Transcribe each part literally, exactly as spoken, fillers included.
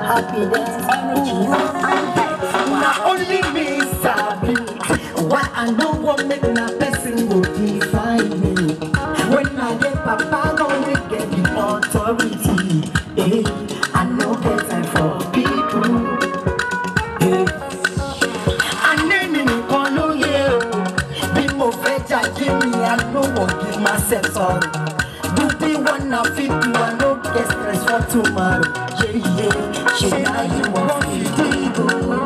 happiness, energy, not only me sabi. Why I know what make na person go define me. When I get papa, gonna get the authority. Hey, I know get time for people. Hey, I name me call you. Be more better, give me. I know what give myself sorry. Do the one I feel you, I know get stress for tomorrow. Yeah, yeah, she now you want to do.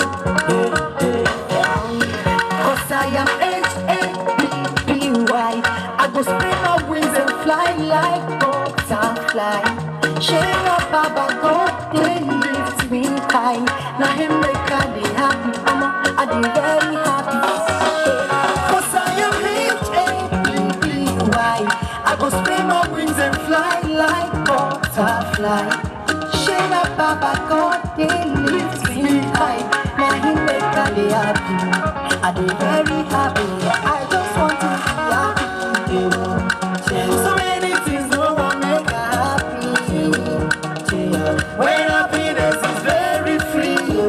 Cause I am H A P P Y. I go spread my wings and fly like butterfly. Share up, Baba, God, they lift me high. Now him make a day happy, mama, I be very happy. Cause I am H A P P Y. I go spread my wings and fly like butterfly. Share up, Baba, God, they lift me high. Now him make a day happy. I be very happy. I just want to be happy. So many things no one make her happy. When happiness is very free,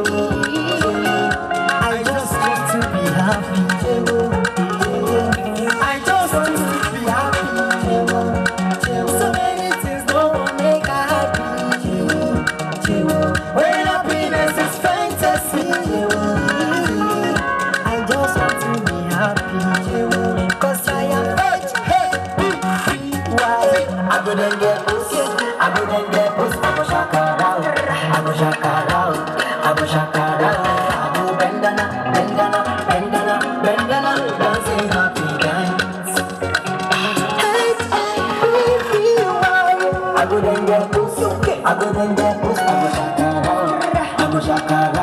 I just want to be happy. I just want to be happy. So many things no one make her happy. When happiness is fantasy. Cause I am H A P P Y. I go then get pussy, I go then get pussy. I go shakara, I go shakara, I go shakara. I go bendana, bendana, bendana, bendana, dancing happy dance. H A P P Y. I go then get pussy, I go then get pussy. I go shakara, I go shakara.